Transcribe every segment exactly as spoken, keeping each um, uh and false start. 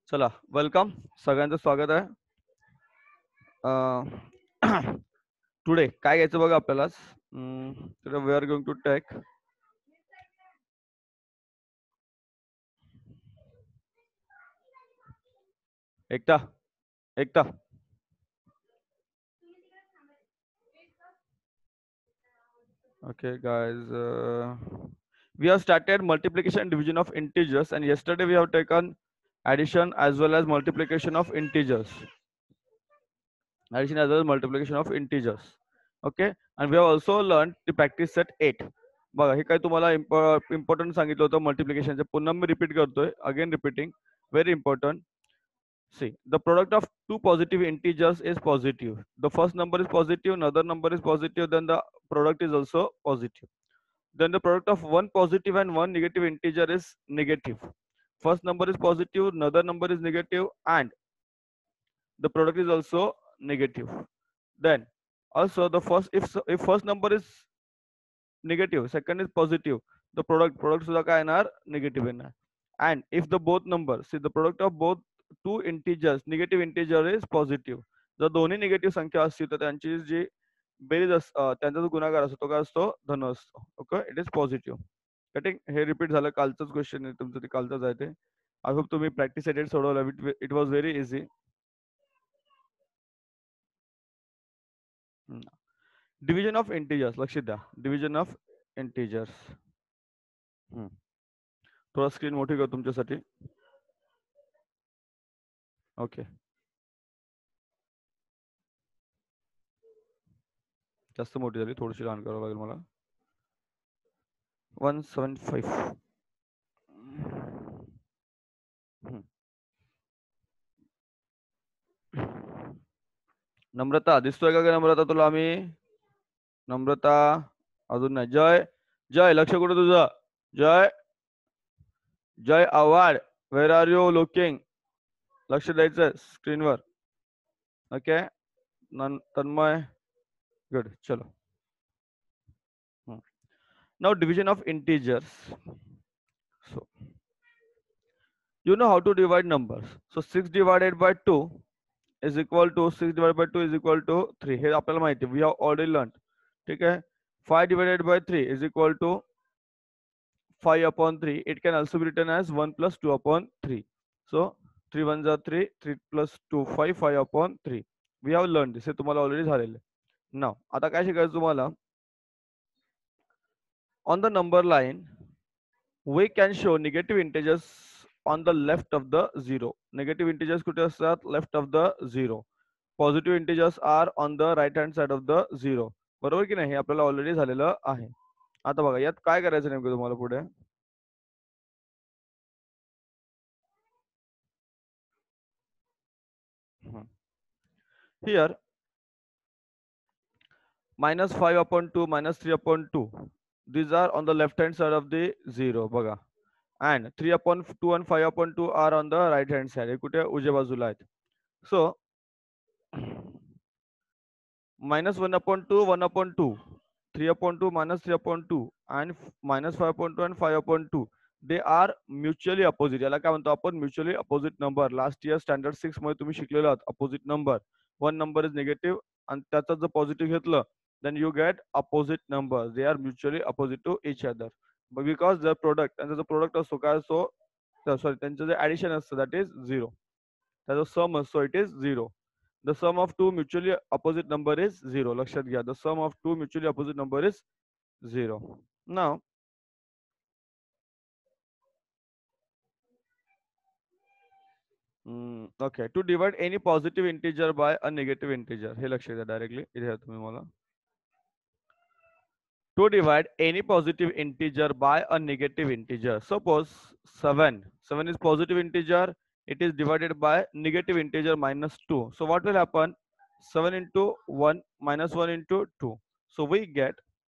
चला वेलकम सगळ्यांचं स्वागत आहे. टुडे काय घ्यायचं बघा आपल्याला. We are going to take एकटा एकटा okay guys, uh, we have started multiplication and division of integers, and yesterday we have taken addition as well as multiplication of integers addition as well as multiplication of integers. Okay, and we have also learned the practice set eight. बघा हे काय तुम्हाला important सांगितलं होतं मल्टिप्लिकेशनचे, पुन्हा मी repeat करतोय, again repeating, very important. See, the product of two positive integers is positive. The first number is positive, another number is positive, then the product is also positive. Then the product of one positive and one negative integer is negative. First number is positive, another number is negative, and the product is also negative. Then also the first, if if first number is negative, second is positive, the product product सुद्धा काय येणार, negative येणार. And if the both numbers, see the product of both two integers, negative integer is positive. जर दोन्ही negative संख्या असतील तर त्यांची जी बेरीज अस त्यांचा जो गुणाकार असतो तो काय असतो, धन असतो. Okay, it is positive. Cutting हे रिपीट झालं, कालचंच क्वेश्चन आहे तुमचं, ते कालचंच आहे ते. आय होप तुम्ही प्रॅक्टिस एडेड सोडवलं. It was very easy. Division of integers, लक्ष द्या, डिव्हिजन ऑफ इंटिजर्स. थोडा स्क्रीन मोठी कर तुमच्यासाठी. ओके, जास्त मोठी झाली, थोडीशी लहान करावं लागेल मला. One seven five. नम्रता दिसतोय का नम्रता तुला? आम्ही नम्रता अजून नाही. जय जय लक्ष कुठे तुझं? Jay Jay Awhad, where are you looking? लक्ष द्यायचं स्क्रीनवर. Okay, Tanmay, good. चलो, now division of integers. So you know how to divide numbers. So six divided by two is equal to six divided by two is equal to three. हे आपल्याला माहिती आहे, we have already learned. ठीक आहे. five divided by three is equal to five upon three. It can also be written as one plus two upon three. So three ones are three, three plus two, five, five upon three. We have learned this. हे तुम्हाला already झालेलं. Now आता काय शिकायचं तुम्हाला? On the number line, we can show negative integers on the left of the zero. Negative integers कुठे असतात? Left of the zero. Positive integers are on the right hand side of the zero. बरोबर की नाही? हे आपल्याला already झालेलं आहे. आता बघा यात काय करायचं नेमकं तुम्हाला पुढे. Here minus five upon two, minus three upon two. These are on the left hand side of the zero. बघा. And three upon two and five upon two are on the right hand side. हे कुठे उजव्या बाजूला आहेत. So minus one upon two, one upon two, three upon two, minus three upon two, and minus five upon two and five upon two. They are mutually opposite. याला काय म्हणतो आपण? Mutually opposite number. Last year standard six मध्ये तुम्ही शिकलेलो आहात opposite number. One number is negative आणि त्याचा जर पॉझिटिव्ह घेतलं then you get opposite numbers. They are mutually opposite to each other. But because the product, त्यांचा जो प्रोडक्ट असतो काय असतो, सॉरी त्यांचं जे ऍडिशन असतं दॅट इज झिरो. त्याचा सम असतो it is zero. The sum of two mutually opposite number is zero. लक्षात घ्या, the sum of two mutually opposite number is zero. Now mm, okay, to divide any positive integer by a negative integer, हे लक्षात घ्या directly इथे तुम्ही मला. To divide any positive integer by a negative integer. Suppose seven. seven is positive integer. It is divided by negative integer minus two. So what will happen? seven into one minus one into two. So we get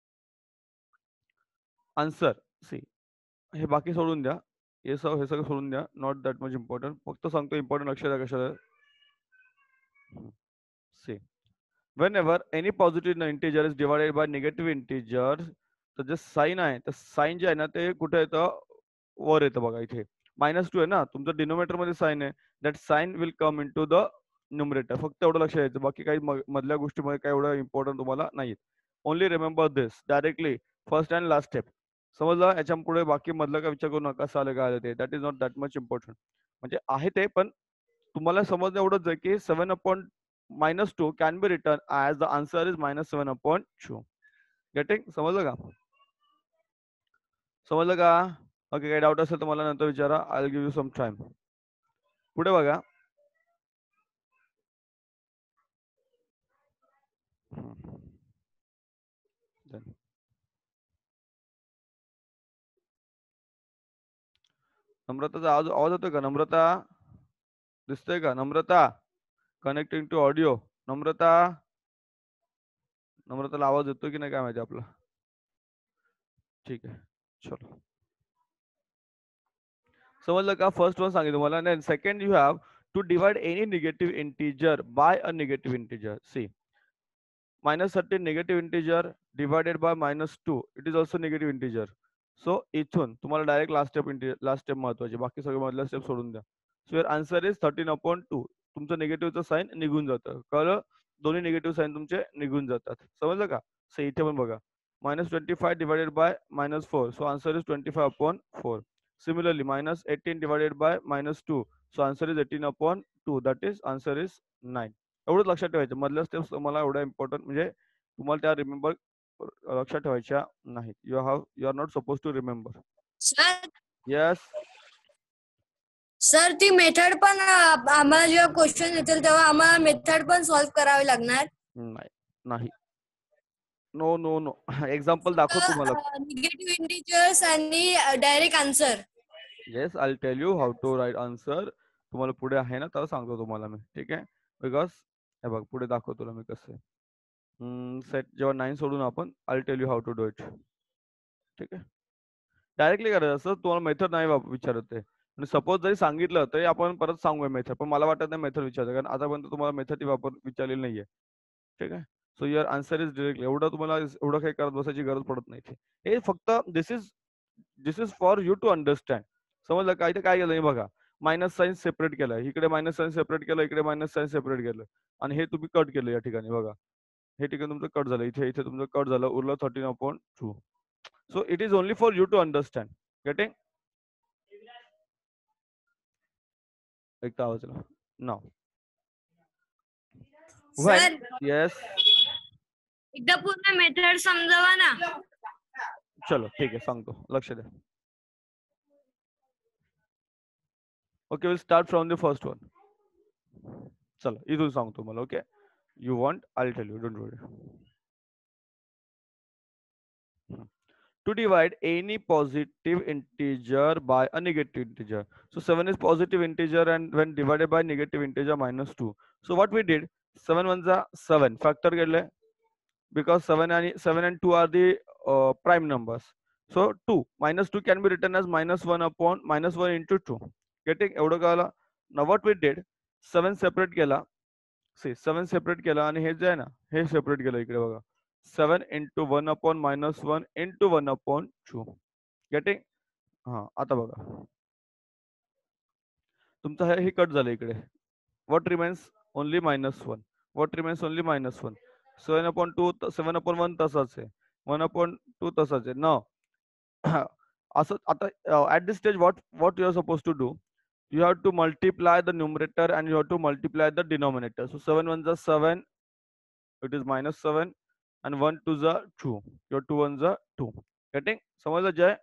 answer. See, हे बाकी सोडून द्या. हे सगळं हे सगळं सोडून द्या. Not that much important. फक्त सांगतो important लक्ष द्या कशाला. See, whenever any positive integer is divided by negative integer, तर जे साइन आहे तर साइन जे आहे ना ते कुठे येतं? वर येतं बघा इथे. मायनस टू आहे ना, तुमचं डिनोमिनेटर मध्ये साईन आहे, that sign will come in to the numerator. फक्त एवढं लक्षात द्यायचं, बाकी काही मधल्या गोष्टीमध्ये काही एवढं इम्पॉर्टंट तुम्हाला नाही. Only remember this directly first and last step. समजलं? याच्या पुढे बाकी मधलं काय विचार करू नका, कसं आलं काय आलं ते, that is not that much important. म्हणजे आहे ते, पण तुम्हाला समजलं एवढंच आहे की seven upon minus two can be return as the answer is minus seven upon two. Getting? समजलं का? समजलं का? ओके, काही डाऊट असेल तर मला नंतर विचारा. I will give you some time. पुढे बघा. नम्रताचा आवाज आवाज येतोय का? नम्रता दिसतोय का? Namrata connecting to audio. Namrata नम्रताला आवाज येतोय की नाही काय माहिती आपला. ठीक आहे, चलो. समजलं का? फर्स्ट वन सांगितलं तुम्हाला. Then second you have to divide any negative integer by a negative integer. See, minus thirteen negative integer divided by minus two, it is also negative integer. So इथून तुम्हाला direct last step last step महत्वाची, बाकी सगळे मधल्या step सोडून द्या. So your answer is thirteen upon two. तुमचं निगेटिव्हचं साईन निघून जातं. कळलं? दोन्ही निगेटिव्ह साईन तुमचे निघून जातात. समजलं का? सो इथे पण बघा, minus twenty five divided by minus four, so answer is twenty five upon four. Similarly minus eighteen divided by minus two, so answer is eighteen upon two, that is answer is nine. एवढंच लक्षात ठेवायचं. मधल्या steps मला एवढ्या important म्हणजे तुम्हाला त्या remember लक्षात ठेवायच्या नाहीत. You have you are not suppose to remember. Sir yes sir ती मेथड पण अं, आम्हाला जेव्हा क्वेश्चन येतील तेव्हा आम्हाला मेथड पण सॉल्व्ह करावी लागणार. नाही नाही नो नो नो एक्झाम्पल दाखव तुम्हाला. निगेटिव्ह इंटिजर्स आणि direct answer. Yes, I tell you how to write answer. तुम्हाला पुढे आहे ना, तर सांगतो तुम्हाला मी. ठीक आहे, बिकॉज हे बघ पुढे दाखवतो तुला मी कसं आहे. सेट जेव्हा नाईन सोडून आपण, I tell you how to do it. ठीक आहे, डायरेक्टली करायचं असं. तुम्हाला मेथड नाही वाप- विचारत ते. आणि सपोज जरी सांगितलं तरी आपण परत सांगूया मेथड, पण मला वाटत नाही मेथड विचारतं, कारण आतापर्यंत तुम्हाला मेथड वापर विचारलेली नाहीये. ठीक आहे, so your answer is directly. एवढं तुम्हाला एवढं काही करत बसायची गरज पडत नाही. हे फक्त this is this is for you to understand. समजलं का? इथे काय केलं हे बघा, मायनस साईन सेपरेट केलं, इकडे मायनस साईन सेपरेट केलं, इकडे मायनस साईन सेपरेट केलं, आणि हे तुम्ही कट केलं या ठिकाणी. बघा, हे ठिकाणी तुमचं कट झालं, इथे इथे तुमचं कट झालं, उरलं thirteen upon two. So it is only for you to understand. Getting? एक आवाज नाव. सर येस, एकदा पूर्ण मेथड समजावा ना. चलो ठीक आहे, सांगतो, लक्ष द्या. Okay, will start from the first one. चला इथून सांगतो मला. Okay, you want, I tell you, don't worry. To divide any positive integer by a negative integer. So seven is positive integer, and when divided by negative integer minus two. So what we did, seven ones are seven. Factor get because seven and seven and two are the uh, prime numbers. So two minus two can be written as minus one upon minus one into two. Getting एवढं कळलं? Now what we did, seven separate केला. See, seven separate केला, आणि हे जे आहे ना, हे separate केलं इकडे बघा. Seven into one upon minus one into one upon two. Getting? हा, आता बघा तुमचं हे कट झालं इकडे. What remains? Only minus one. What remains? Only minus one. Seven upon two, seven upon one तसाच आहे, वन अपॉन टू तसाच आहे न. असं आता at this stage what what you are suppose to do, you have to multiply the numerator and you have to multiply the denominator. So seven ones are seven, it is minus seven, and one twos are two, your two ones are two. Getting? समजलं जय?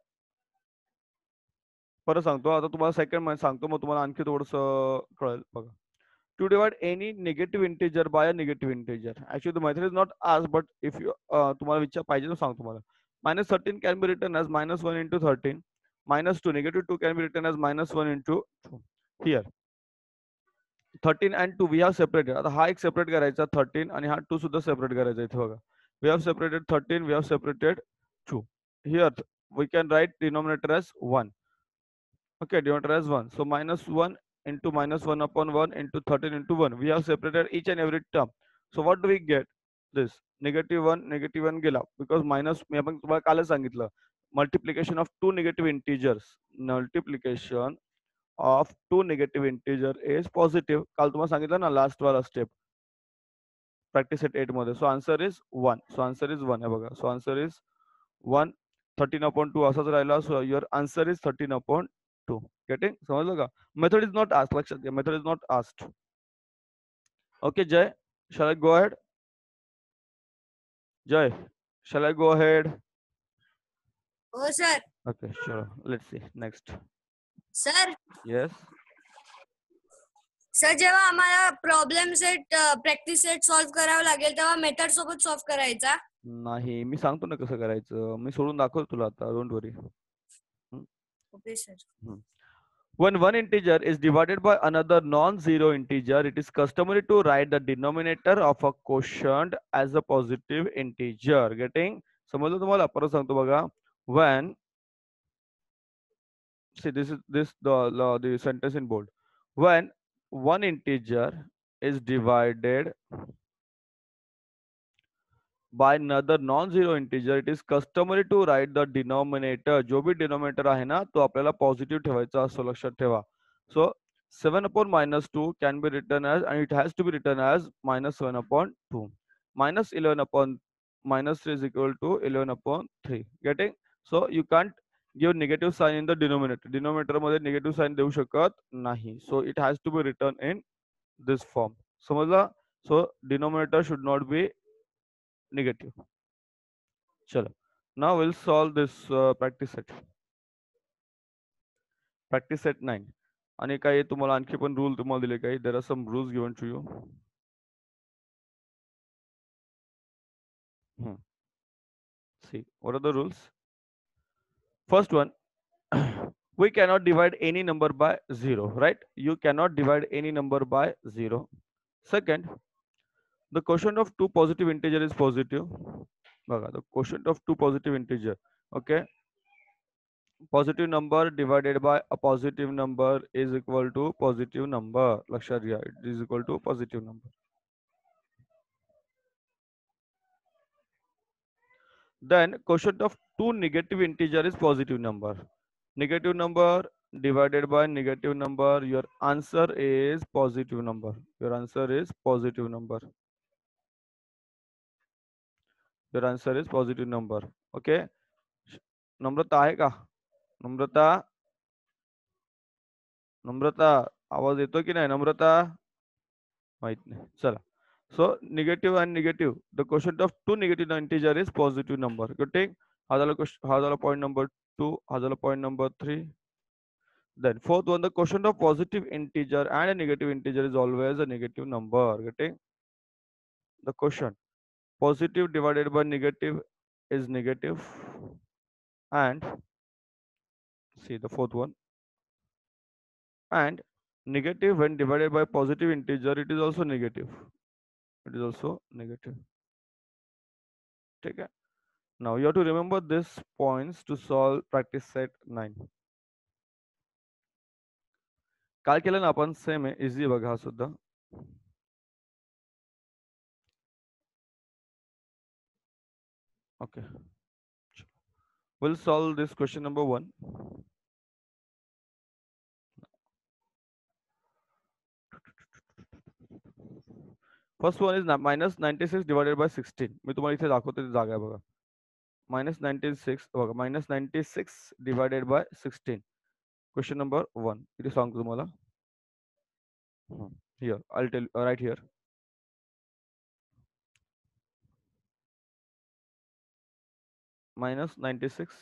परत सांगतो आता तुम्हाला, second मध्ये सांगतो, मग तुम्हाला आणखी थोडस कळेल बघा. To divide any negative integer by a negative integer. Actually the method is not asked, but if you uh, तुम्हाला विचार पाहिजे तर सांगतो तुम्हाला. Minus thirteen can be written as minus one into thirteen. Minus two, negative two can be written as minus one into two. Here thirteen and two we have separated. आता हा एक separate करायचा थर्टीन, आणि हा to सुद्धा separate करायचा. इथे बघा, we have separated thirteen, we have separated two. Here we can write denominator as one. Okay, denominator as one. So minus one into minus one upon one into thirteen into one. We have separated each and every term. So what do we get? This negative one, negative one गेला, because minus मी आपण तुम्हाला कालच सांगितलं, multiplication of two negative integers, multiplication of two negative integer is positive. काल तुम्हाला सांगितलं ना लास्ट वाला स्टेप प्रॅक्टिस सेट एट मध्ये. So answer is one. So answer is one आहे बघा. So answer is one. Thirteen upon two असाच राहिला. So your answer is thirteen upon two. Getting? समजलं का? Method is not asked. लक्षात घ्या, method is not asked. Okay Jay, shall I go ahead? Jay, shall I go ahead? हो sir. Okay, sure. Let's see next. Sir Yes. Sir जेव्हा आम्हाला problem set practice set solve करावा लागेल तेव्हा method सोबत solve करायचा. नाही, मी सांगतो ना कसं करायचं. मी सोडून दाखवतो तुला आता. Don't worry. Okay sir. When one integer is divided by another non-zero integer, it is customary to write the denominator of a quotient as a positive integer. Getting? समजलं तुम्हाला? परत सांगतो बघा. When, see this is this the the, the sentence in bold. When one integer is divided by another non-zero integer, it is customary to write the denominator. जो भी denominator आहे ना तो आपल्याला पॉझिटिव्ह ठेवायचा असतो, लक्षात ठेवा. So seven upon minus two can be written as, and it has to be written as minus seven upon two. Minus eleven upon minus three is equal to eleven upon three. Getting? So you can't give negative sign in the denominator. Denominator मध्ये negative sign देऊ शकत नाही. So it has to be written in this form. समजला? So denominator should not be negative. चलो. Now we'll solve this uh, practice set. Practice set nine. आणि काही तुम्हाला आणखी पण रूल तुम्हाला दिले काही. There are some rules given to you. Hmm. See, what are the rules? First one, we cannot divide any number by zero, right? You cannot divide any number by zero. Second, the quotient of two positive integer is positive. The quotient of two positive integer, okay? Positive number divided by a positive number is equal to positive number. Lakshya, it is equal to positive number. Then quotient of two negative integer is positive number. Negative number divided by negative number, your answer is positive number. Your answer is positive number. Your answer is positive number. Okay. नम्रता आहे का? नम्रता नम्रता आवाज येतो की नाही? नम्रता माहित नाही. चला. So negative and negative, the quotient of two negative integer is positive number. Getting? हा झाला question, हा झाला point number two, हा झाला point number three. Then fourth one, the quotient of positive integer and a negative integer is always a negative number. Getting? The quotient positive divided by negative is negative, and see the fourth one, and negative when divided by positive integer, it is also negative. It is also negative. Okay. Now you have to remember these points to solve practice set nine. काय केलं ना आपण? Same आहे, easy बघा हा सुद्धा. Okay. We'll solve this question number one. First one is minus ninety-six divided by sixteen. मी तुम्हाला इथे दाखवतो ती जागा आहे बघा. Minus ninety-six बघा, minus ninety-six divided by sixteen. Question number one. इथे सांगतो तुम्हाला. Here, I'll tell uh, right here. Minus ninety-six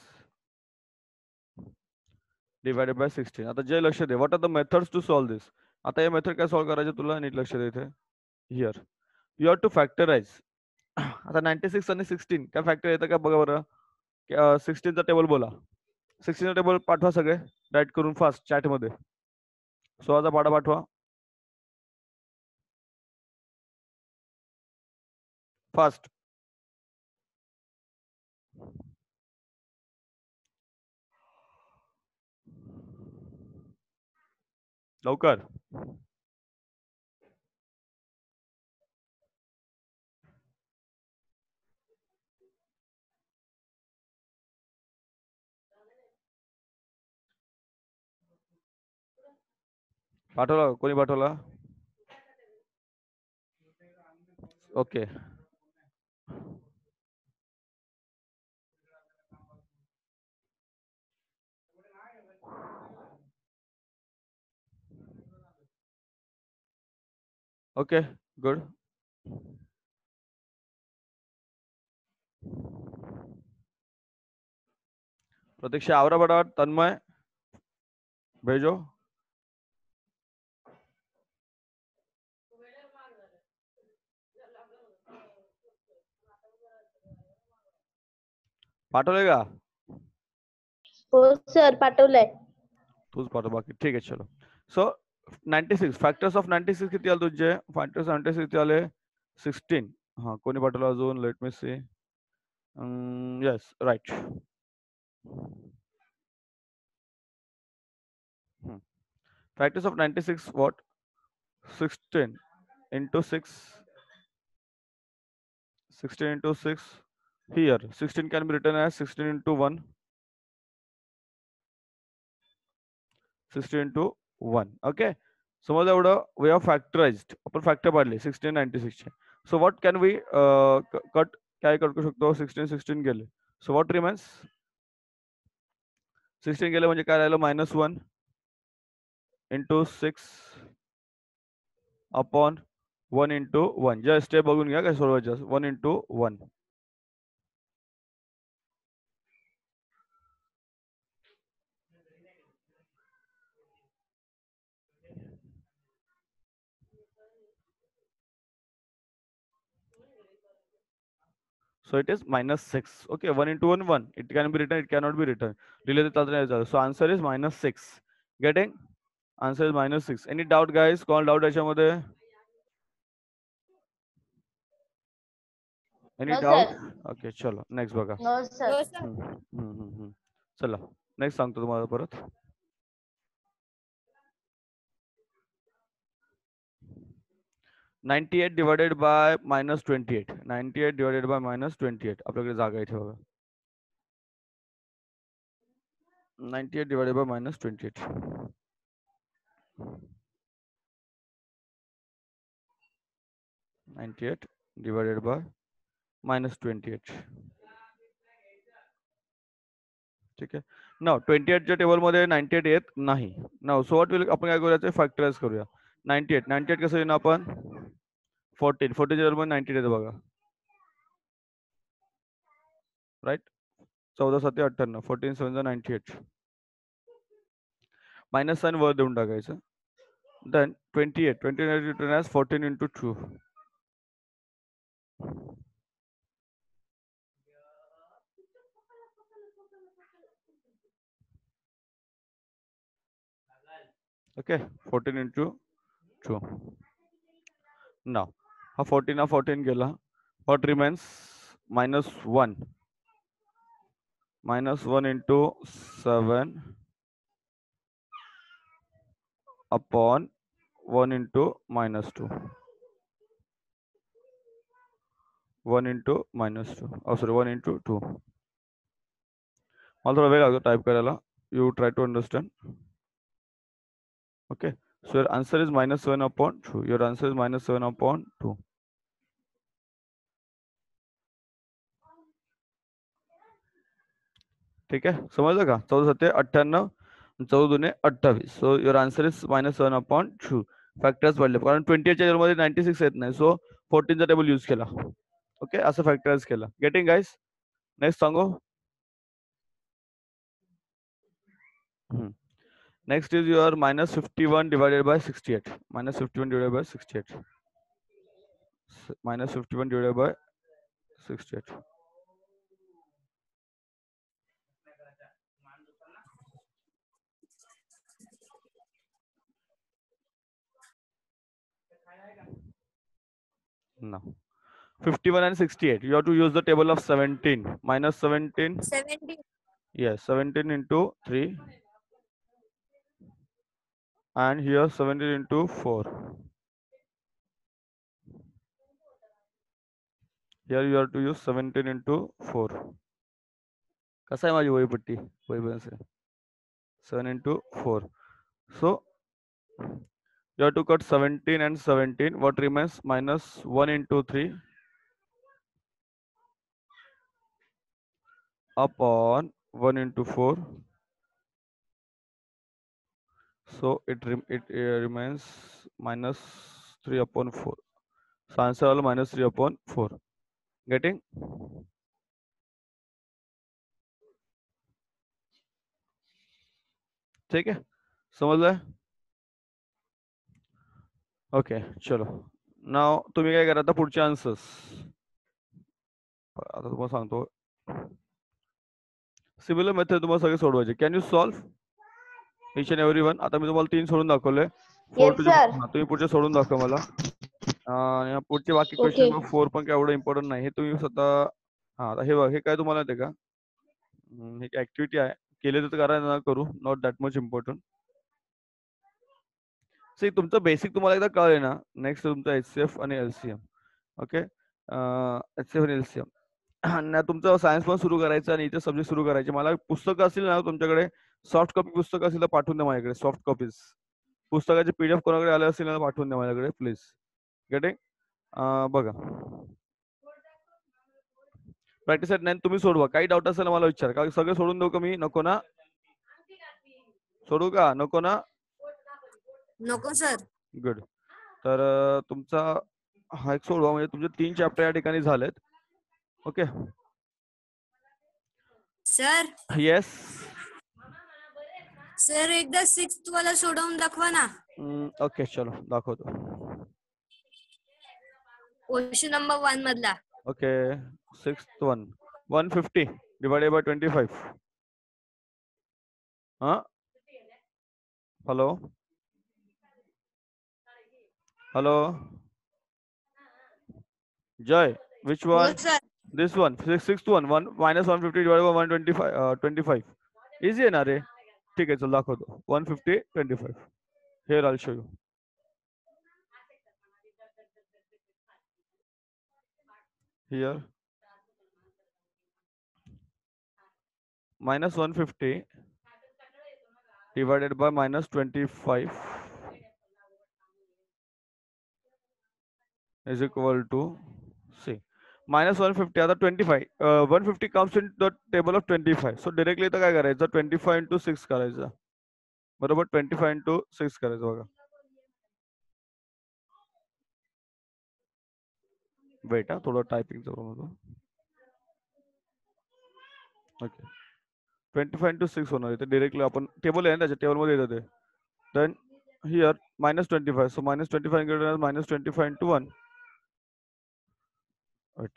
divided by sixteen. आता जे लक्ष दे. What are the methods to solve this? आता या मेथड काय सॉल्व करायचे तुला नीट लक्ष दे इथे. Here. You have to factorize. आता ninety-six आणि sixteen काय फॅक्टर येतं का बघा बरं. सिक्स्टीन चा टेबल बोला. सिक्स्टीन चा टेबल पाठवा सगळे राईट करून फास्ट चॅट मध्ये. सोळाचा पाडा पाठवा फास्ट. लवकर. पाठवला कोणी पाठवला? Okay okay good. प्रतीक्षा आवरा बड़ा. तन्मय भेजो. पाठवले का? हो सर पाठवलंय. तूच पाठव बाकी ठीक आहे चलो. So ninety six factors of ninety six किती आले तुझे? फॅक्टर्स नाईन्टी सिक्स किती आले? सिक्स्टीन. हा कोणी पाठवलं अजून? Let me see. Yes right. Factors of ninety-six what? sixteen into six. sixteen into six. Here sixteen can be written as sixteen into one. sixteen into one. Okay. So we have factorized. Upper factor badly sixteen ninety-six. So what can we uh, cut? Kya cut करू शकतो? sixteen sixteen गेले. So what remains? sixteen गेले म्हणजे काय राहिलं? minus one into six upon one into one. Just step बघून घ्या काय सोडवायचं. one into one. So it is minus six. Okay, one into one, one. It can be written, it cannot be written. So answer is minus six. Getting? Answer is minus six. Any doubt, guys? Call doubt याच्यामध्ये? Any No, doubt? sir. Okay, चलो. Next बघा. No sir. हो sir. हम्म, हम्म, हम्म, हम्म. चला. Next सांगतो तुम्हाला परत. ninety-eight divided by minus twenty-eight. ninety-eight divided by minus twenty-eight. आपल्याकडे जागा आहे इथे बघा. ninety-eight divided by minus twenty-eight. ninety-eight divided by minus twenty-eight. ठीक आहे. नाव twenty-eight च्या टेबल मध्ये ninety-eight येत नाही. नाव सो व्हॉट विल आपण काय करूया? फॅक्टराइज करूया. ninety-eight ninety-eight कसं येईल आपण? fourteen fourteen च्या टेबल मध्ये ninety-eight येतं बघा. राईट. चौदा साते अठ्ठ्याण्णव. fourteen seven ninety-eight. Minus sign वर देऊन टाकायचं. Then twenty-eight twenty-eight written as fourteen into two. Okay, fourteen into two. Now, हा fourteen हा fourteen गेला. What remains? Minus one. Minus one into seven upon one into minus two. one into minus two. Oh, sorry, one into two. मला थोडा वेळ लागतो type करायला. You try to understand. Okay. So your answer is minus seven upon two. Your answer is minus seven upon two. ठीक है, समझ का? चौदह सत्ते अठ्ठ्याण्णव, चौदह दुने अठ्ठावीस. So your answer is minus seven upon two. Factors पडले कारण ट्वेंटी एटच्या टेबलमध्ये नाईन्टी सिक्स येत नाही. सो फोर्टीनचा टेबल यूज केला. ओके, असं फॅक्टराइज केला. Getting guys? नेक्स्ट सांगू. Next is your minus fifty one divided by sixty eight. Minus fifty one divided by sixty eight. Minus fifty one divided by sixty eight. No. fifty-one and sixty-eight. You have to use the table of seventeen. Minus seventeen. seventeen. Yes, seventeen into three. And here seventeen into four. Here you have to use seventeen into four. कसा आहे माझी वहीपट्टी? वही से seven into four. So You have to cut seventeen and seventeen. What remains? Minus one into three upon one into four. So it rem it uh, remains minus three upon four. So answer all minus three upon four. Getting? ठीक है? समझ रहे? Okay चलो. नाव तुम्ही काय करा आता पुढचे आन्सर्स. आता तुम्हाला सांगतो. सिमिलर मेथड तुम्हाला सगळे सोडवायचे. Can you solve each and every one? आता मी तुम्हाला तीन सोडून दाखवले. फोर टू तुम्ही पुढचे सोडून दाखवा मला. आणि पुढचे बाकी क्वेश्चन फोर पण काय एवढं इम्पॉर्टंट नाही. हे तुम्ही स्वतः हा आता हे बघ हे काय तुम्हाला येते का? हे एक ऍक्टिव्हिटी आहे. केले तर करा ना करू. Not that much important. See तुमचं बेसिक तुम्हाला एकदा कळलं ना. नेक्स्ट तुमचं एचसीएफ आणि एलसीएम. ओके एचसीएफ आणि एलसीएम. आणि तुमचं सायन्स पण सुरू करायचं आणि इथे सब्जेक्ट सुरू करायचे. मला पुस्तकं असतील ना तुमच्याकडे सॉफ्ट कॉपी पुस्तकं असतील तर पाठवून द्या माझ्याकडे. सॉफ्ट कॉपीज पुस्तकाचे पीडीएफ कोणाकडे आले असतील ना पाठवून द्या माझ्याकडे प्लीज. गेटिंग? बघा प्रॅक्टिस एट नाईन तुम्ही सोडवा. काही डाऊट असेल मला विचार. का सगळे सोडून देऊ का मी? नको ना? सोडू का? नको ना? नको सर. गुड. तर तुमचा हा एक सोडवा म्हणजे तुमचे तीन चॅप्टर या ठिकाणी झालेत. Okay sir. येस सर एकदा सिक्स्थ वाला सोडवून दाखवा ना. ओके चलो दाखवतो. क्वेश्चन नंबर वन मधला. Okay sixth one one fifty divided by twenty five. हाँ hello hello Jay which one? This one sixth one one minus one fifty divided by one twenty-five uh, twenty-five. Easy है ना रे? ठीक है चल दाखव दो. one fifty twenty-five. Here I'll show you. Here minus one fifty divided by minus twenty-five is equal to see minus one fifty आता twenty-five uh, one fifty comes in the table of twenty-five. So directly इथं काय करायचं twenty-five into six करायचं. बरोबर twenty-five into six करायचं बघा. Wait हा थोडं टायपिंगचा प्रॉब्लेम होतो. ओके twenty-five into six होणार इथे डायरेक्टली आपण टेबल आहे ना त्याच्या टेबल मध्ये येतं ते. Then here minus twenty-five. So minus twenty-five greater than minus twenty-five into one. Wait.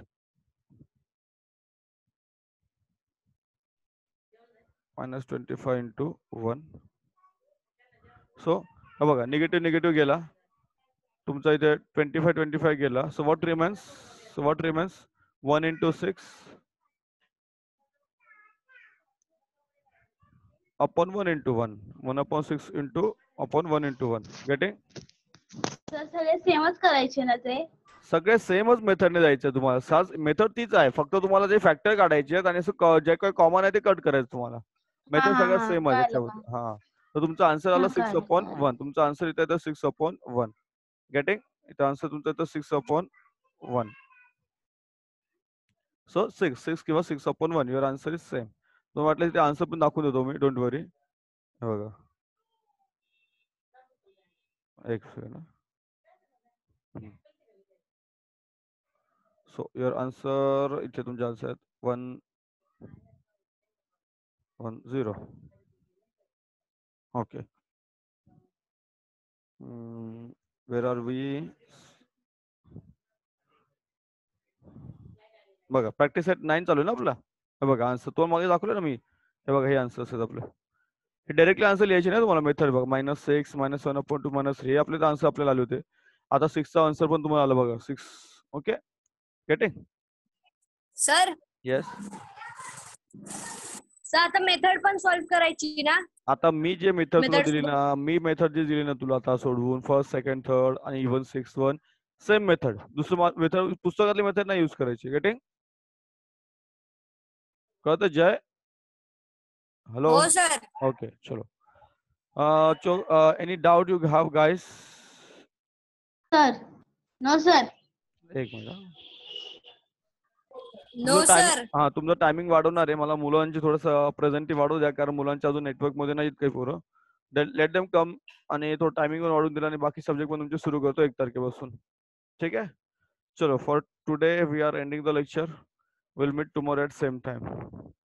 Minus twenty-five into one. So हा बघा निगेटिव्ह निगेटिव्ह गेला. तुमचा इथे twenty-five twenty-five गेला. So what remains? So what remains? one into six upon one into one. one upon six into upon one into one. Getting? Sir सगळे सेमच करायचे ना ते? सगळे सेमच मेथडने जायचं तुम्हाला. साज मेथड तीच आहे. फक्त तुम्हाला जे फॅक्टर काढायचे आहेत आणि जे काही कॉमन आहे ते कट करायचं तुम्हाला. मेथड सगळं सेम आहे त्याच्यामध्ये. हा तर तुमचा आन्सर आला सिक्स अपॉन वन. तुमचा आन्सर इथे येतं सिक्स अपॉन वन. गेटिंग? इथं आन्सर तुमचा येतं six upon one. So six six किंवा six upon one your answer is same. तुम्हाला वाटलं ते आन्सर पण दाखवून देतो मी. Don't worry. बघा एक सेकंड. सो युअर आन्सर इथे तुमचे आन्सर आहेत one one zero. Okay where are we? बघा प्रॅक्टिस एट नाईन चालू आहे ना आपला. हे बघा आन्सर तो मागे दाखवलं ना मी. हे बघा हे आन्सर आहेत आपले. हे डायरेक्टली आन्सर लिहायचे ना तुम्हाला मेथड. बघा minus six minus one upon two minus three हे आपले आन्सर आपल्याला आले होते. आता सिक्सचा आन्सर पण तुम्हाला आलं बघा six. Okay getting? Sir yes. Sir आता मेथड पण सॉल्व करायची ना? आता मी जे मेथड तुला दिली ना मी मेथड जी दिली ना तुला आता सोडवून फर्स्ट सेकंड थर्ड आणि even six one same method. दुसरं मेथड पुस्तकातली मेथड नाही यूज करायची. गेटिंग? कळतं जय? हॅलो हो सर. ओके चलो. Any doubt you have guys? Sir no sir. एक मिनिट हा. नो तुमचं टायमिंग सर. हा तुमचं टायमिंग वाढवणार आहे. मला मुलांची थोडंसं प्रेझेंटी वाढवू द्या, कारण मुलांच्या अजून नेटवर्क मध्ये नाहीत काही पोरं. लेट देम कम आणि थोडं टायमिंग वाढवून दिला आणि बाकी सब्जेक्ट पण तुमचे सुरू करतो एक तारखेपासून. ठीक आहे. चलो for today we are ending the lecture. Will meet tomorrow at same time.